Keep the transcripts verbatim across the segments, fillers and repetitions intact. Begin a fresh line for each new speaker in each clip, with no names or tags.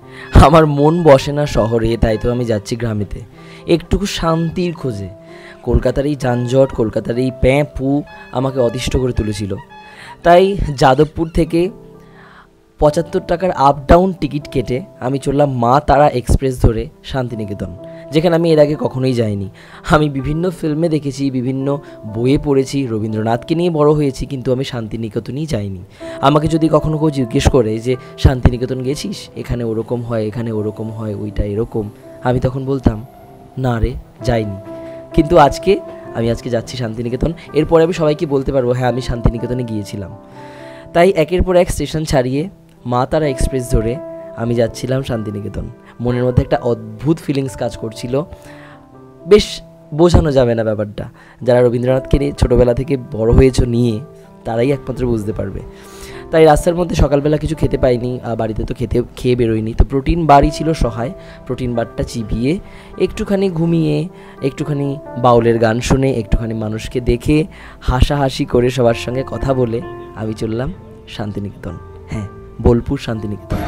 আমার মন বসে না শহরে, তাই তো আমি যাচ্ছি গ্রামেতে একটুকু শান্তির খোঁজে। কলকাতার এই যানজট, কলকাতার এই প্যাঁ পু আমাকে অতিষ্ঠ করে তুলেছিল। তাই যাদবপুর থেকে পঁচাত্তর টাকার আপ ডাউন টিকিট কেটে আমি চললাম মা তারা এক্সপ্রেস ধরে শান্তিনিকেতন, যেখানে আমি এর আগে কখনোই যাইনি। আমি বিভিন্ন ফিল্মে দেখেছি, বিভিন্ন বইয়ে পড়েছি, রবীন্দ্রনাথকে নিয়ে বড় হয়েছি, কিন্তু আমি শান্তিনিকেতনই যাইনি। আমাকে যদি কখনো কেউ জিজ্ঞেস করে যে শান্তিনিকেতন গেছিস, এখানে ওরকম হয়, এখানে ওরকম হয়, ওইটা এরকম, আমি তখন বলতাম না রে, যাইনি। কিন্তু আজকে আমি আজকে যাচ্ছি শান্তিনিকেতন। এরপরে আমি সবাইকে বলতে পারবো হ্যাঁ আমি শান্তিনিকেতনে গিয়েছিলাম। তাই একের পর এক স্টেশন ছাড়িয়ে মা তারা এক্সপ্রেস ধরে আমি যাচ্ছিলাম শান্তিনিকেতন। মনের মধ্যে একটা অদ্ভুত ফিলিংস কাজ করছিল, বেশ বোঝানো যাবে না ব্যাপারটা। যারা রবীন্দ্রনাথকে নিয়ে ছোটোবেলা থেকে বড় হয়েছ নিয়ে, তারাই একমাত্র বুঝতে পারবে। তাই রাস্তার মধ্যে সকালবেলা কিছু খেতে পাইনি, বাড়িতে তো খেতে খেয়ে বেরোয়নি, তো প্রোটিন বারই ছিল সহায়। প্রোটিন বারটা চিবিয়ে একটুখানি ঘুমিয়ে, একটুখানি বাউলের গান শুনে, একটুখানি মানুষকে দেখে, হাসাহাসি করে সবার সঙ্গে কথা বলে আমি চললাম শান্তিনিকেতন। হ্যাঁ, বোলপুর শান্তিনিকেতন।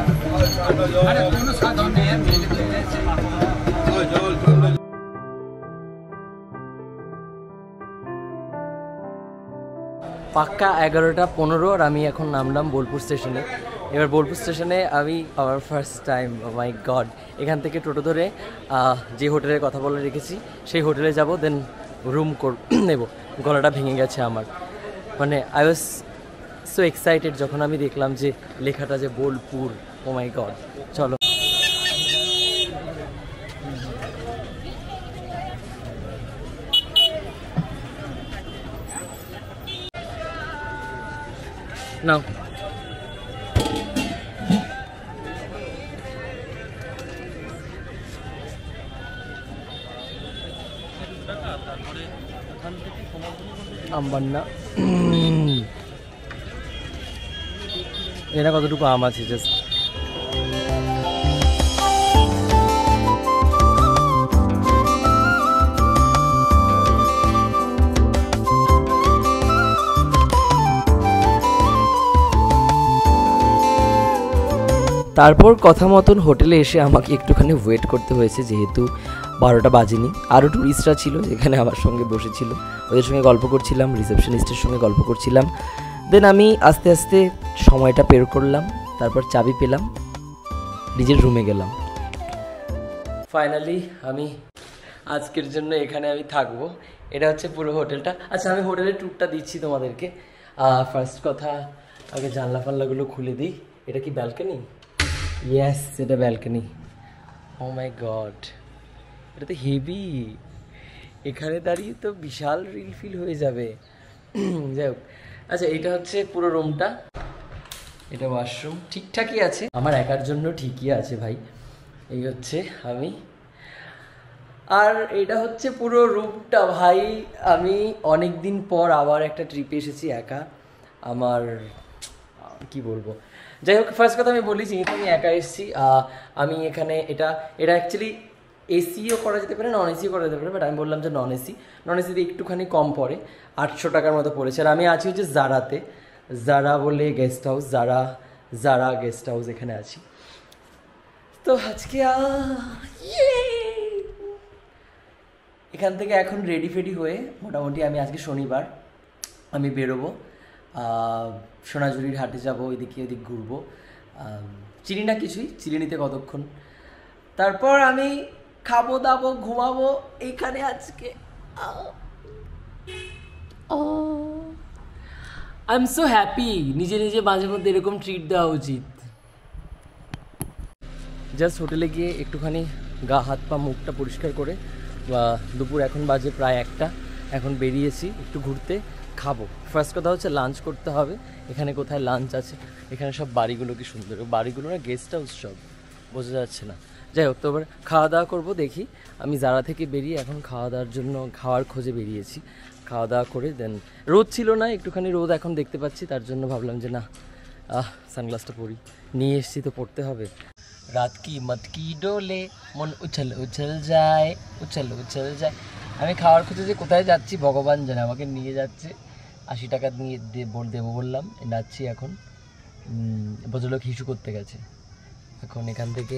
পাক্কা এগারোটা পনেরো আর আমি এখন নামলাম বোলপুর স্টেশনে। এবার বোলপুর স্টেশনে আমি আমার ফার্স্ট টাইম, মাই গড, এখান থেকে টোটো ধরে যে হোটেলের কথা বলে রেখেছি সেই হোটেলে যাব, দেন রুম কর নেব। গলাটা ভেঙে গেছে আমার, মানে আই ওয়াজ সো এক্সাইটেড যখন আমি দেখলাম যে লেখাটা যে বোলপুর। ও মাই গড, চলো। নাও আমবান্না, এটা কতটুকু আম আছে জাস্ট। তারপর কথা মতন হোটেলে এসে আমাকে একটুখানি ওয়েট করতে হয়েছে, যেহেতু বারোটা বাজেনি। আরও ট্যুরিস্টরা ছিল যেখানে আমার সঙ্গে বসেছিল, ওদের সঙ্গে গল্প করছিলাম, রিসেপশনিস্টের সঙ্গে গল্প করছিলাম। দেন আমি আস্তে আস্তে সময়টা পের করলাম, তারপর চাবি পেলাম, নিজের রুমে গেলাম। ফাইনালি আমি আজকের জন্য এখানে আমি থাকবো। এটা হচ্ছে পুরো হোটেলটা। আচ্ছা, আমি হোটেলের ট্যুরটা দিচ্ছি তোমাদেরকে। ফার্স্ট কথা, আগে জানলা ফাল্লাগুলো খুলে দিই। এটা কি ব্যালকনি? ইয়েস, এটা ব্যালকনি। ও মাই গড, এটা তো হেভি। এখানে দাঁড়িয়ে তো বিশাল রিল ফিল হয়ে যাবে। যাই হোক, আচ্ছা এটা হচ্ছে পুরো রুমটা। এটা ওয়াশরুম ঠিকঠাকই আছে, আমার একার জন্য ঠিকই আছে ভাই। এই হচ্ছে আমি, আর এটা হচ্ছে পুরো রুমটা ভাই। আমি অনেক দিন পর আবার একটা ট্রিপে এসেছি একা। আমার কি বলবো, যাই হোক, ফার্স্ট কথা আমি বলি, যেহেতু আমি একা এসেছি, আমি এখানে এটা এটা অ্যাকচুয়ালি এসিও করা যেতে পারে, নন এসিও করা যেতে পারে, বাট আমি বললাম যে নন এসি। নন এসিতে একটুখানি কম পড়ে, আটশো টাকার মতো পড়েছে। আর আমি আছি হচ্ছে জারাতে, জারা বলে guest house, Zara Zara guest house, এখানে আছি। তো আজকে এখান থেকে এখন রেডি ফেডি হয়ে মোটামুটি আমি আজকে শনিবার, আমি বেরোবো, সোনাঝুরির হাটে যাবো, ওইদিকে ওইদিক ঘুরবো। চিনি না কিছুই, চিনি নিতে কতক্ষণ, তারপর আমি খাবো দাবো ঘুমাবো এইখানে আজকে। I am so happy. নিজে নিজে মাঝে মধ্যে এরকম ট্রিট দেওয়া উচিত। জাস্ট হোটেলে গিয়ে একটুখানি গা হাত পা মুখটা পরিষ্কার করে, দুপুর এখন বাজে প্রায় একটা, এখন বেরিয়েছি একটু ঘুরতে, খাবো। ফার্স্ট কথা হচ্ছে লাঞ্চ করতে হবে। এখানে কোথায় লাঞ্চ আছে? এখানে সব বাড়িগুলো কি সুন্দর, বাড়িগুলো না গেস্ট হাউস সব, বোঝা যাচ্ছে না। যাই হোক, তো এবার খাওয়া দাওয়া করবো। দেখি, আমি জারা থেকে বেরিয়ে এখন খাওয়া দাওয়ার জন্য খাওয়ার খোঁজে বেরিয়েছি। খাওয়া দাওয়া করে দেন, রোদ ছিল না, একটুখানি রোদ এখন দেখতে পাচ্ছি, তার জন্য ভাবলাম যে না, আহ সানগ্লাসটা পরি, নিয়ে এসছি তো পড়তে হবে। রাত কি মটকি ডোলে, মন উছল উছল যায়, উছল উছল যায়। আমি খাওয়ার খোঁজে যে কোথায় যাচ্ছি ভগবান জানে, আমাকে নিয়ে যাচ্ছে। আশি টাকা নিয়ে দেবো বললাম, যাচ্ছি এখন। ভদ্রলোক হিসু করতে গেছে, এখন এখান থেকে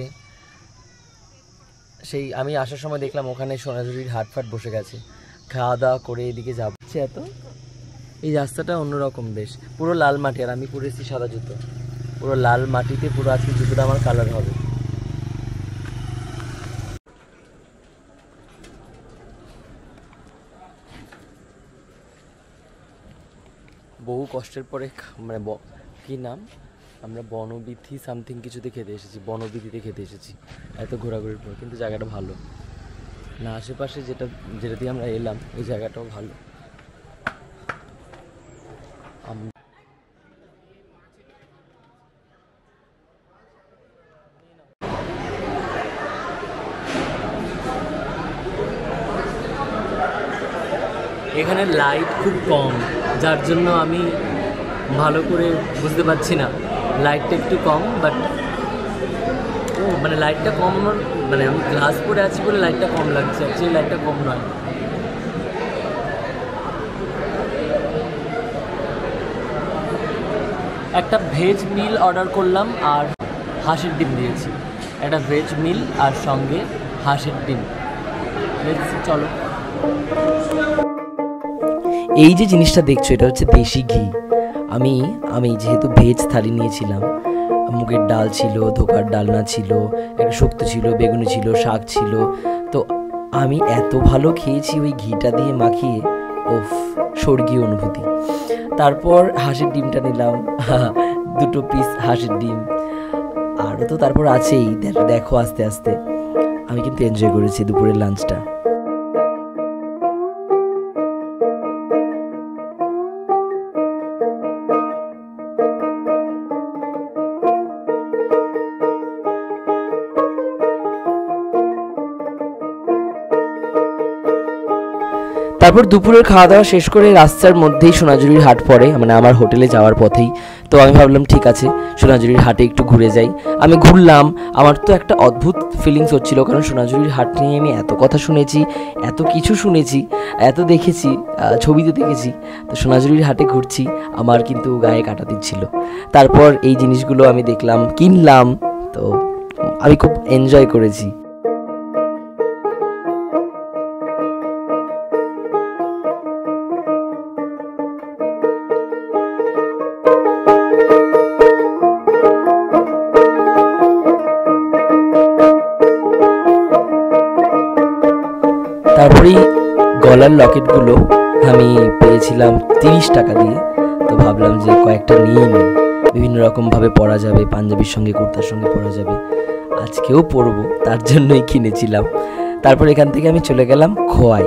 সেই আমি আসার সময় দেখলাম ওখানে সোনাঝুরির হাট ফাট বসে গেছে, খাওয়া দাওয়া করে এদিকে যাচ্ছে। এত এই রাস্তাটা অন্যরকম বেশ, পুরো লাল মাটি, আর আমি পরে এসেছি সাদা জুতো, পুরো লাল মাটিতে পুরো আজকে জুতোটা আমার কালার হবে। বহু কষ্টের পরে মানে কি নাম আমরা বনবিথি সামথিং কিছুতে খেতে এসেছি, বনবিথিতে খেতে এসেছি এত ঘোরাঘুরির পর, কিন্তু জায়গাটা ভালো না, আশেপাশে যেটা যেটা দিয়ে আমরা এলাম ওই জায়গাটাও ভালো। এখানে লাইট খুব কম, যার জন্য আমি ভালো করে বুঝতে পারছি না, লাইটটা একটু কম, বাট ও মানে লাইটটা কম আমার মানে আমি গ্লাস পরে আছি বলে লাইটটা কম লাগছে, অ্যাকচুয়ালি লাইটটা কম নয়। একটা ভেজ মিল অর্ডার করলাম আর হাঁসের ডিম দিয়েছি, একটা ভেজ মিল আর সঙ্গে হাঁসের ডিম। চলো, এই যে জিনিসটা দেখছো এটা হচ্ছে দেশি ঘি। আমি আমি যেহেতু ভেজ থালি নিয়েছিলাম, মুগের ডাল ছিল, ধোকার ডালনা ছিল, একটা শুক্তো ছিল, বেগুনি ছিল, শাক ছিল, তো আমি এত ভালো খেয়েছি ওই ঘিটা দিয়ে মাখিয়ে, ওফ স্বর্গীয় অনুভূতি। তারপর হাঁসের ডিমটা নিলাম, দুটো পিস হাঁসের ডিম, আরও তো তারপর আছেই, দেখো আস্তে আস্তে। আমি কিন্তু এনজয় করেছি দুপুরের লাঞ্চটা। তারপর দুপুরের খাওয়া দাওয়া শেষ করে রাস্তার মধ্যেই সোনাঝুরির হাট পড়ে, মানে আমার হোটেলে যাওয়ার পথেই। তো আমি ভাবলাম ঠিক আছে সোনাঝুরির হাটে একটু ঘুরে যাই। আমি ঘুরলাম, আমার তো একটা অদ্ভুত ফিলিংস হচ্ছিল, কারণ সোনাঝুরির হাট নিয়ে আমি এত কথা শুনেছি, এত কিছু শুনেছি, এত দেখেছি, ছবিতে দেখেছি, তো সোনাঝুরির হাটে ঘুরছি, আমার কিন্তু গায়ে কাটা দিচ্ছিল। তারপর এই জিনিসগুলো আমি দেখলাম, কিনলাম, তো আমি খুব এনজয় করেছি। তারপরেই গলার লকেটগুলো আমি পেয়েছিলাম তিরিশ টাকা দিয়ে, তো ভাবলাম যে কয়েকটা নিয়ে নিই, বিভিন্ন রকমভাবে পরা যাবে, পাঞ্জাবির সঙ্গে কুর্তার সঙ্গে পরা যাবে, আজকেও পরবো, তার জন্যই কিনেছিলাম। তারপর এখান থেকে আমি চলে গেলাম খোয়াই।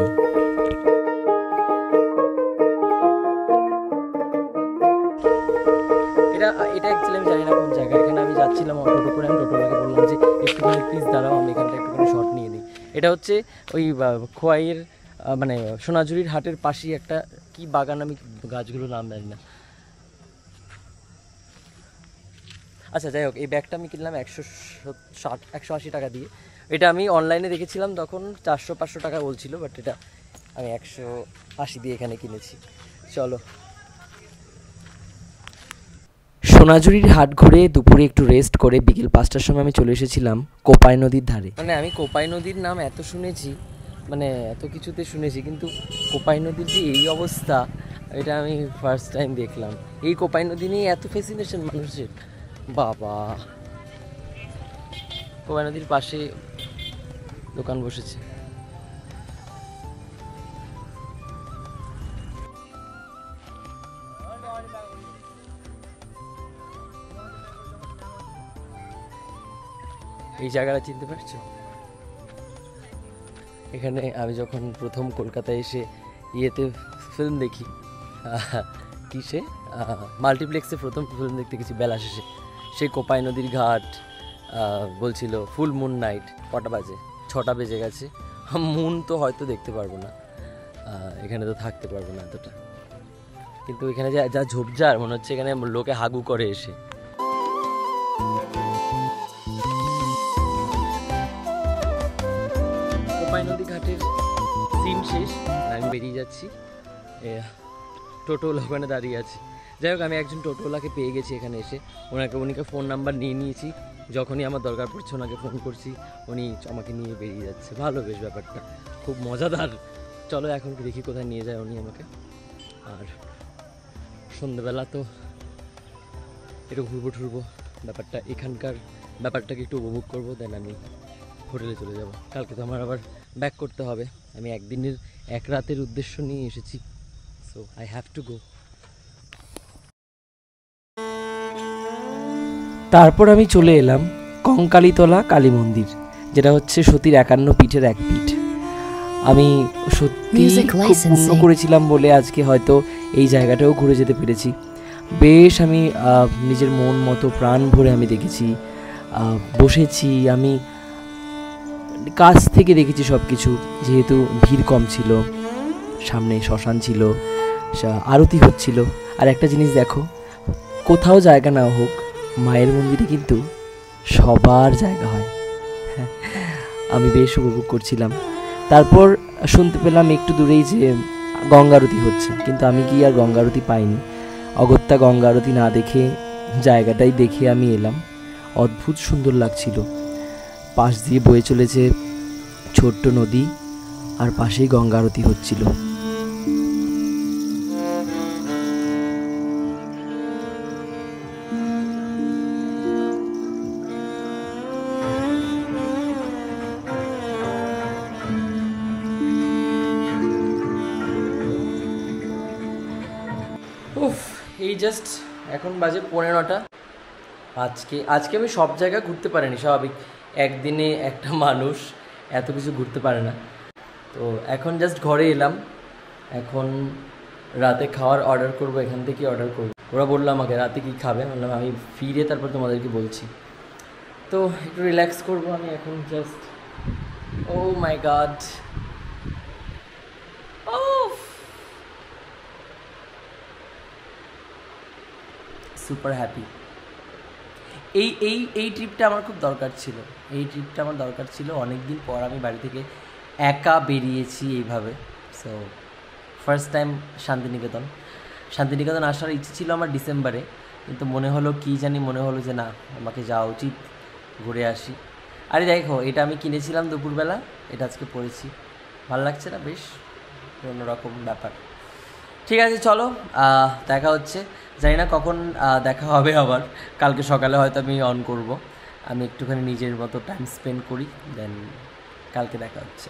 এটা এটা অ্যাকচুয়ালি আমি জানি না কোন জায়গা, এখানে আমি যাচ্ছিলাম অটো করে, আমি টোটোলাকে বললাম যে একটুখানি প্লিজ দাঁড়াও, আমি এখানটা একটুখানি শর্ট নিয়ে দিই। এটা হচ্ছে ওই খোয়াইয়ের মানে সোনাঝুরির হাটের পাশেই একটা কি বাগান, আমি গাছগুলোর নাম জানি না। আচ্ছা যাই হোক, এই ব্যাগটা আমি কিনলাম একশো ষাট একশো আশি টাকা দিয়ে। এটা আমি অনলাইনে দেখেছিলাম তখন চারশো পাঁচশো টাকা বলছিল, বাট এটা আমি একশো আশি দিয়ে এখানে কিনেছি। চলো, সোনাঝুরির হাট ঘুরে দুপুরে একটু রেস্ট করে বিকেল পাঁচটার সময় আমি চলে এসেছিলাম কোপাই নদীর ধারে। মানে আমি কোপাই নদীর নাম এত শুনেছি, মানে এত কিছুতে শুনেছি, কিন্তু কোপাই নদীর যে এই অবস্থা এটা আমি ফার্স্ট টাইম দেখলাম। এই কোপাই নদী নিয়ে এত ফ্যাসিনেশন মানুষের, বাবা। কোপাই নদীর পাশে দোকান বসেছে। এই জায়গাটা চিনতে পারছো? এখানে আমি যখন প্রথম কলকাতায় এসে ইয়েতে ফিল্ম দেখি, কিসে মাল্টিপ্লেক্সে প্রথম ফিল্ম দেখতে গেছি বেলা শেষে, সেই কোপাই নদীর ঘাট বলছিল ফুল মুন নাইট, কটা বাজে? ছটা বেজে গেছে। মুন তো হয়তো দেখতে পারবো না, এখানে তো থাকতে পারবো না এতটা, কিন্তু এখানে যা যা ঝোপঝাড় মনে হচ্ছে এখানে লোকে হাগু করে এসে। কোপাই নদী ঘাটের সিন শেষ, আমি বেরিয়ে যাচ্ছি, টোটোওয়ালা ওখানে দাঁড়িয়ে আছে। যাই হোক, আমি একজন টোটোওয়ালাকে পেয়ে গেছি এখানে এসে, ওনাকে উনিকে ফোন নাম্বার নিয়ে নিয়েছি, যখনই আমার দরকার পড়ছে ওনাকে ফোন করছি, উনি আমাকে নিয়ে বেরিয়ে যাচ্ছে। ভালো বেশ ব্যাপারটা, খুব মজাদার। চলো এখন দেখি কোথায় নিয়ে যায় উনি আমাকে। আর সন্ধ্যেবেলা তো একটু ঘুরবো ঠুরবো, ব্যাপারটা এখানকার ব্যাপারটাকে একটু উপভোগ করবো, দেন আমি হোটেলে চলে যাব। কালকে তো আমার আবার ব্যাক করতে হবে। আমি একদিনের এক রাতের উদ্দেশ্য নিয়ে এসেছি, so I have to go. তারপর আমি চলে এলাম কঙ্কালীতলা কালী মন্দির, যেটা হচ্ছে সতীর একান্ন পীঠের এক পীঠ। আমি সত্যি খুব পূর্ণ করেছিলাম বলে আজকে হয়তো এই জায়গাটাও ঘুরে যেতে পেরেছি। বেশ আমি নিজের মন মতো প্রাণ ভরে আমি দেখেছি, বসেছি, আমি কাছ থেকে দেখেছি সব কিছু। যেহেতু ভিড় কম ছিল, সামনে শ্মশান ছিল, আরতি হচ্ছিল। আর একটা জিনিস দেখো, কোথাও জায়গা না হোক, মায়ের মন্দিরে কিন্তু সবার জায়গা হয়। আমি বেশ উপভোগ করছিলাম। তারপর শুনতে পেলাম একটু দূরেই যে গঙ্গারতি হচ্ছে, কিন্তু আমি কি আর গঙ্গারতি পাইনি। অগত্যা গঙ্গারতি না দেখে জায়গাটাই দেখে আমি এলাম। অদ্ভুত সুন্দর লাগছিল। পাশ দিয়ে বয়ে চলেছে ছোট্ট নদী, আর পাশেই গঙ্গারতি হচ্ছিল। উফ, এই জাস্ট এখন বাজে পৌনে নটা। আজকে আজকে আমি সব জায়গা ঘুরতে পারিনি, স্বাভাবিক, একদিনে একটা মানুষ এত কিছু ঘুরতে পারে না। তো এখন জাস্ট ঘরে এলাম, এখন রাতে খাওয়ার অর্ডার করব, এখান থেকে অর্ডার করব। ওরা বললো আমাকে রাতে কী খাবে, বললাম আমি ফিরে তারপর তোমাদেরকে বলছি। তো একটু রিল্যাক্স করব আমি এখন just. Oh my God, super happy. এই এই এই ট্রিপটা আমার খুব দরকার ছিল, এই ট্রিপটা আমার দরকার ছিল। অনেক দিন পর আমি বাড়ি থেকে একা বেরিয়েছি এইভাবে। সো ফার্স্ট টাইম শান্তিনিকেতন। শান্তিনিকেতন আসার ইচ্ছে ছিল আমার ডিসেম্বরে, কিন্তু মনে হলো কি জানি, মনে হলো যে না, আমাকে যাওয়া উচিত, ঘুরে আসি। আরে দেখো, এটা আমি কিনেছিলাম দুপুরবেলা, এটা আজকে পরেছি, ভালো লাগছে না? বেশ অন্যরকম ব্যাপার। ঠিক আছে, চলো দেখা হচ্ছে। জানি না কখন দেখা হবে আবার, কালকে সকালে হয়তো আমি অন করব। আমি একটুখানি নিজের মতো টাইম স্পেন্ড করি, দেন কালকে দেখা হচ্ছে।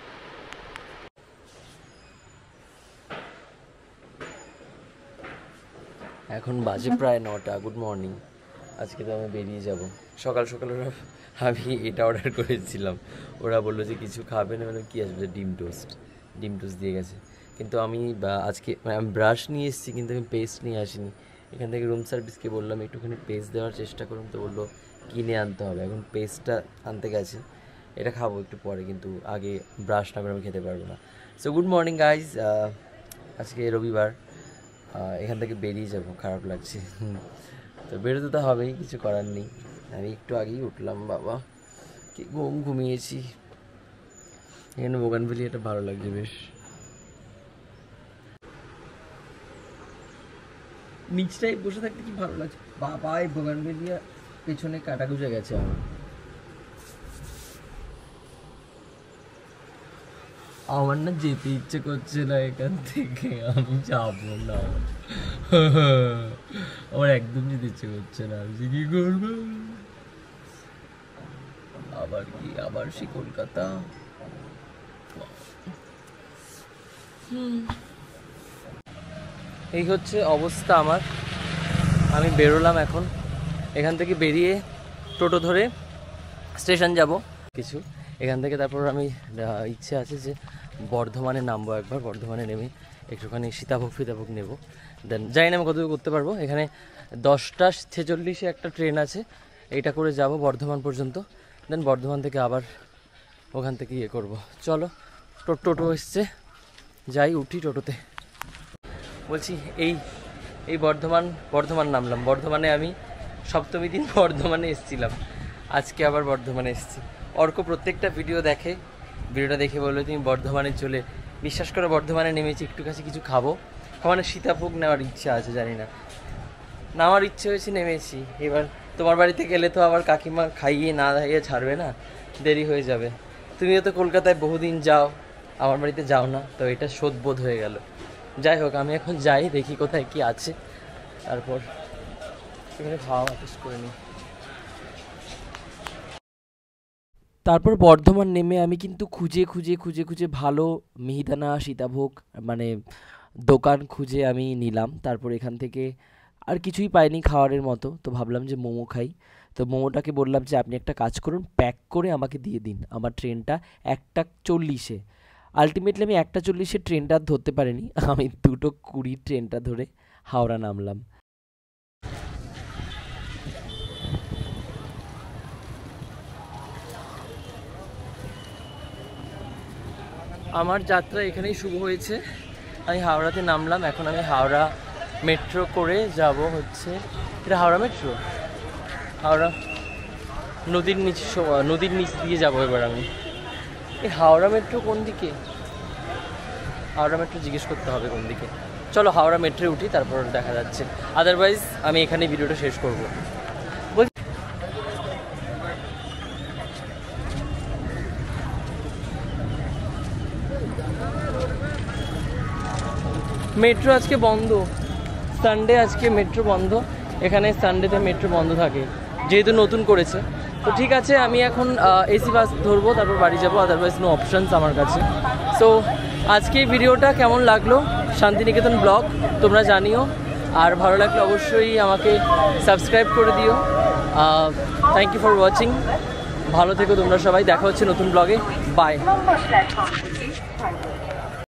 এখন বাজে প্রায় নটা। Good morning. আজকে তো আমি বেরিয়ে যাব সকাল সকাল। ওরা আমি এটা অর্ডার করেছিলাম, ওরা বললো যে কিছু খাবে না, মানে কী আসবে, ডিম টোস্ট। ডিম টোস্ট দিয়ে গেছে, কিন্তু আমি আজকে আমি ব্রাশ নিয়ে এসেছি, কিন্তু আমি পেস্ট নিয়ে আসিনি। এখান থেকে রুম সার্ভিসকে বললাম একটুখানি পেস্ট দেওয়ার চেষ্টা করুন, তো বললো কিনে আনতে হবে। এখন পেস্টটা আনতে গেছে, এটা খাবো একটু পরে, কিন্তু আগে ব্রাশ না করে আমি খেতে পারবো না। সো গুড মর্নিং গাইজ, আজকে রবিবার, এখান থেকে বেরিয়ে যাব, খারাপ লাগছে। তো বেরোতে তো হবেই, কিছু করার নেই। আমি একটু আগেই উঠলাম, বাবা কি ঘুম ঘুমিয়েছি। এখানে বোগানভেলি এটা ভালো লাগছে বেশ। নিচটাই বসে থাকতে কি ভালো লাগছে বাবা। এই বোগানভেলিয়া পেছনে কাটা গুজে গেছে আমার। আমার না যেতে ইচ্ছে করছে না এখান থেকে, আমি যাবো না। আমার একদম যেতে ইচ্ছে করছে না, আমি কি করবো? আবার কি, আবার সে কলকাতা। এই হচ্ছে অবস্থা আমার। আমি বেরোলাম এখন, এখান থেকে বেরিয়ে টোটো ধরে স্টেশন যাব কিছু। এখান থেকে তারপর আমি ইচ্ছে আছে যে বর্ধমানে নামবো একবার, বর্ধমানে নেমে একটুখানি সীতাভোগ ফিতাভোগ নেবো। দেন জানি না আমি কতটুকু করতে পারবো। এখানে দশটা ছেচল্লিশে একটা ট্রেন আছে, এইটা করে যাব বর্ধমান পর্যন্ত। দেন বর্ধমান থেকে আবার ওখান থেকে ইয়ে করবো। চলো, টোটো এসছে, যাই, উঠি টোটোতে। বলছি এই এই বর্ধমান বর্ধমান নামলাম। বর্ধমানে আমি সপ্তমী দিন বর্ধমানে এসেছিলাম, আজকে আবার বর্ধমানে এসেছি। অর্ক প্রত্যেকটা ভিডিও দেখে, ভিডিওটা দেখে বললো তুমি বর্ধমানে চলে। বিশ্বাস করে বর্ধমানে নেমেছি, একটু কাছে কিছু খাবো, মানে সীতাভোগ নেওয়ার ইচ্ছা আছে, জানি না, নেওয়ার ইচ্ছে হয়েছে, নেমেছি। এবার তোমার বাড়িতে গেলে তো আবার কাকিমা খাইয়ে না খাইয়ে ছাড়বে না, দেরি হয়ে যাবে। তুমিও তো কলকাতায় বহুদিন যাও, আমার বাড়িতে যাও না, তো এটা শোধবোধ হয়ে গেল। যাই হোক, আমি এখন যাই, দেখি কোথায় কি আছে, তারপর এখানে খাওয়া আপিস করে নিই। তারপর বর্ধমান নেমে আমি কিন্তু খুঁজে খুঁজে খুঁজে খুঁজে ভালো মিহিদানা সীতাভোগ মানে দোকান খুঁজে আমি নিলাম। তারপর এখান থেকে আর কিছুই পাইনি খাওয়ারের মতো, তো ভাবলাম যে মোমো খাই। তো মোমোটাকে বললাম যে আপনি একটা কাজ করুন, প্যাক করে আমাকে দিয়ে দিন, আমার ট্রেনটা একটা চল্লিশে। আলটিমেটলি আমি একটা চল্লিশে ট্রেনটা আর ধরতে পারিনি, আমি দুটো কুড়ি ট্রেনটা ধরে হাওড়া নামলাম। আমার যাত্রা এখানেই শুরু হয়েছে, আমি হাওড়াতে নামলাম। এখন আমি হাওড়া মেট্রো করে যাব হচ্ছে, এটা হাওড়া মেট্রো, হাওড়া নদীর নিচ নদীর নিচ দিয়ে যাবো এবার আমি। এই হাওড়া মেট্রো কোন দিকে, হাওড়া মেট্রো জিজ্ঞেস করতে হবে কোন দিকে। চলো হাওড়া মেট্রো উঠি, তারপর দেখা যাচ্ছে। আদারওয়াইজ আমি এখানে ভিডিওটা শেষ করব। মেট্রো আজকে বন্ধ, সানডে আজকে মেট্রো বন্ধ, এখানে সানডেতে মেট্রো বন্ধ থাকে যেহেতু নতুন করেছে। তো ঠিক আছে, আমি এখন এসি বাস ধরবো, তারপর বাড়ি যাবো, আদারওয়াইজ নো অপশানস আমার কাছে। সো আজকে এই ভিডিওটা কেমন লাগলো শান্তিনিকেতন ব্লগ তোমরা জানিও, আর ভালো লাগলে অবশ্যই আমাকে সাবস্ক্রাইব করে দিও। থ্যাংক ইউ ফর ওয়াচিং, ভালো থেকো তোমরা সবাই, দেখা হচ্ছে নতুন ব্লগে, বাই।